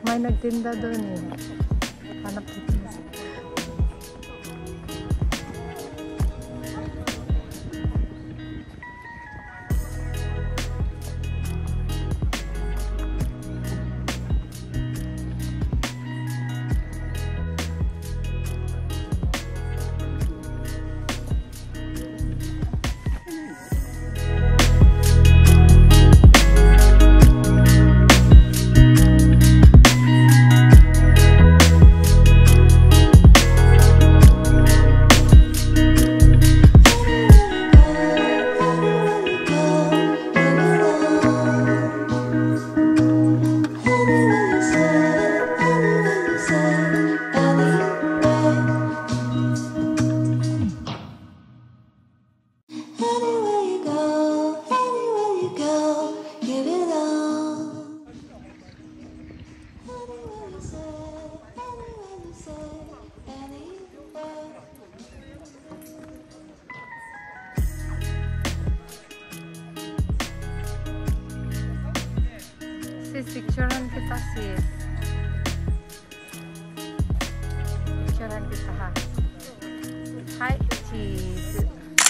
May nagtinda doon eh. Hanap dito. Picturean kita sis. Picturean kita ha. Hi cheese.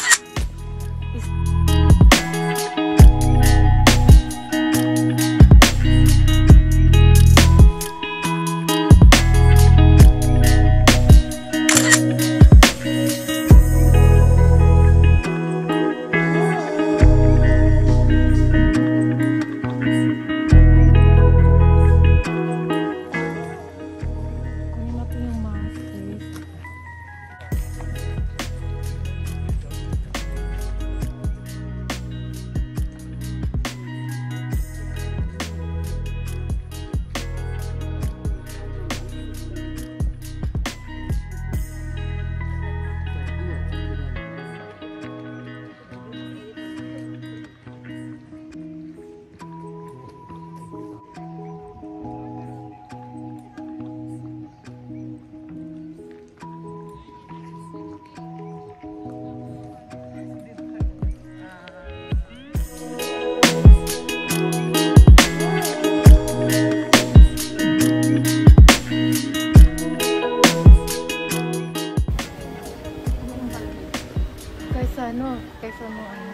Kaysa mo ano.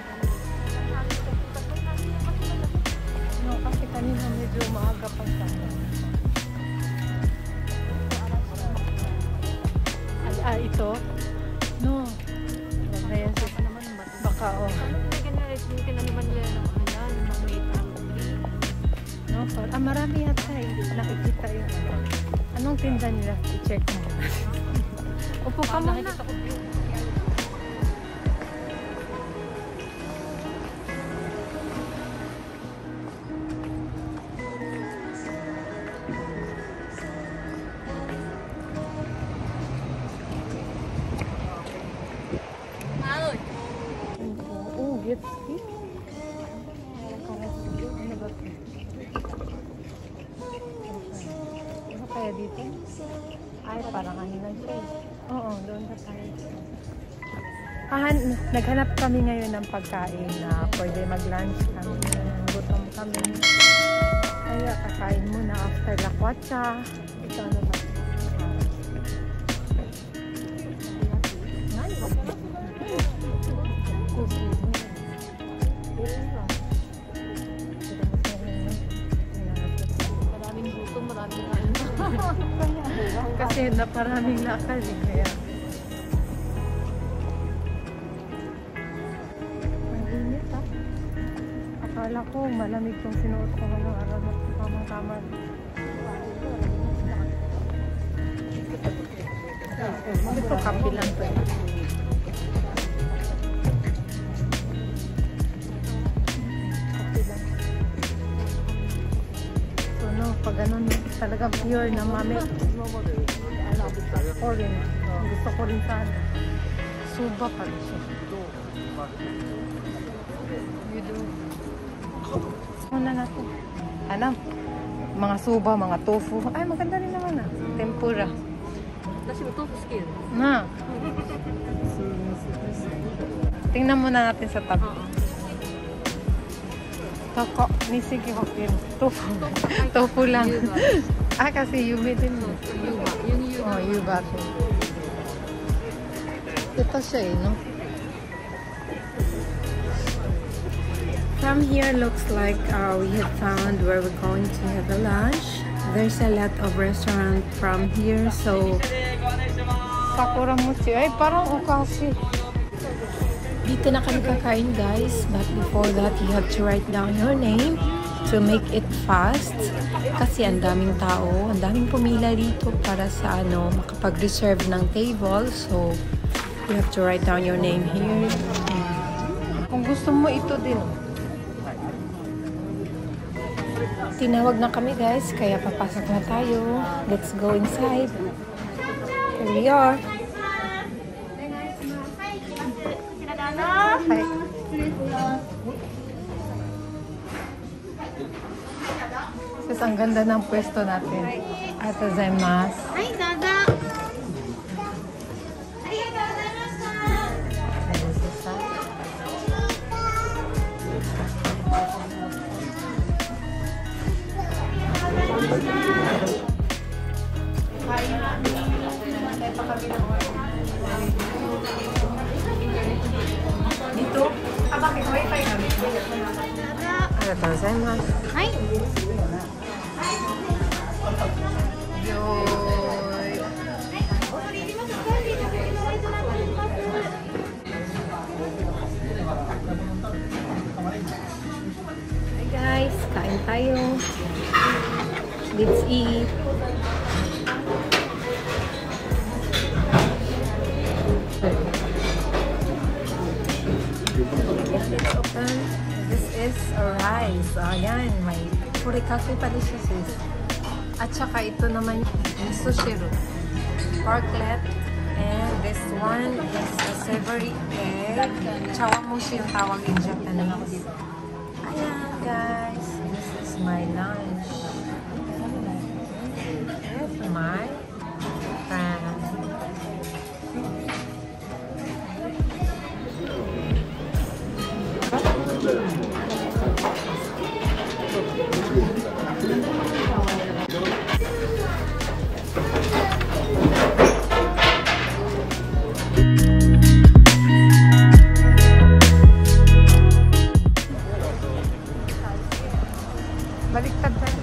No, kasi kanina medyo maaga pa sa ito? No. Wag na yan sis. Baka o. Hindi na naman nila ng mga maliit na uli. No, marami yata eh. Nakikita yun. Anong tinda nila? I-check mo. Upo ka muna. Ano kaya dito? Ay, parang ano lang siya. Oo, doon na tayo. Naghanap kami ngayon ng pagkain na pwede mag-lunch kami. Gutom kami. Kaya kakain muna after lakwatsa. Ito ano ba? Kasi naparaming lakal eh, kaya ang init ah. Akala ko malamig yung sinuot ko ngayong araw na tamang-tama. Ito kape lang to eh. So no, pag ganun talaga pure na mami. Orange. Gusto ko rin sana. Suba pa rin siya. You do. Muna natin. Ano? Mga suba, mga tofu. Ay, maganda rin naman ah. Tempura. Kasi tofu skin. Na. Tingnan muna natin sa tabi. Toko, nisigi hokin. Tofu. Tofu lang. Ah, kasi yume din mo. Yuba. Yung yuba. Oh, yuba. Ito siya eh, no? From here looks like we have found where we're going to have a lunch. There's a lot of restaurant from here, so Sakura Mochi. Ay, parang okashi. Dito na kami kakain, guys. But before that, you have to write down your name to make it fast. Kasi ang daming tao, ang daming pumila dito para sa makapag-reserve ng table. So, you have to write down your name here. Kung gusto mo, ito din. Tinawag na kami, guys, kaya papasok na tayo. Let's go inside. Here we are. Hi. Sis, ang ganda ng pwesto natin. Arigatou gozaimasu. Ay, dada! Dito? Bakit? Wi-Fi kami. Arigatou gozaimasu. Ay! Yoy! Hi guys, kain tayo. Let's eat. Let's open. This is a rice. Ayan, may furikake pala siya, sis. At saka ito naman yung sushiro. Porklet. And this one is a savory egg. Chawamushi yung tawag in Japanese. Ayan, guys. This is my lunch. With my friend. Baliktad tayo.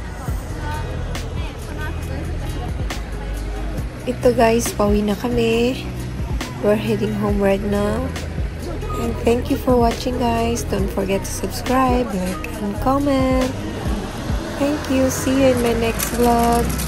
Ito guys, pauwi na kami. We're heading home right now. And thank you for watching guys. Don't forget to subscribe, like, and comment. Thank you. See you in my next vlog.